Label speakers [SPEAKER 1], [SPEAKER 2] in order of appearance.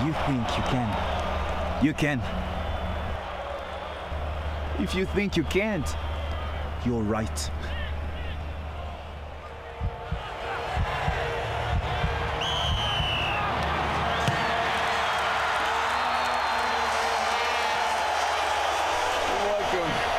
[SPEAKER 1] you think you can, you can. If you think you can't, you're right.
[SPEAKER 2] Welcome.